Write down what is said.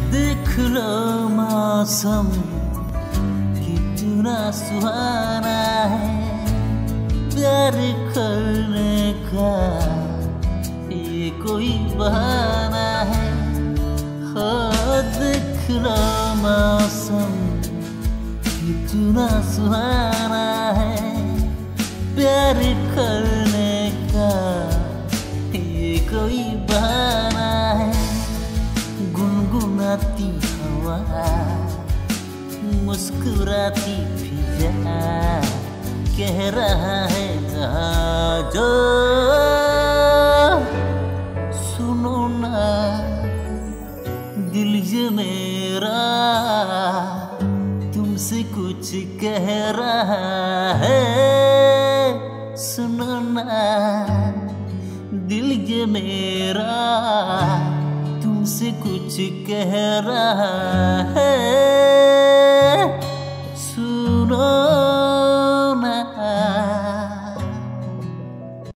देख लो मौसम कितना सुहाना है, प्यार करने का ये कोई बहाना है। हो देख लो मौसम कितना सुहाना है, प्यार करने का ये कोई बहाना है। गुनगुनाती हवा, मुस्कुराती फिजा, कह रहा है जहाँ जो सुनो ना दिल ये मेरा तुमसे कुछ कह रहा है। सुनो ना दिल ये मेरा तुमसे कुछ कह रहा है।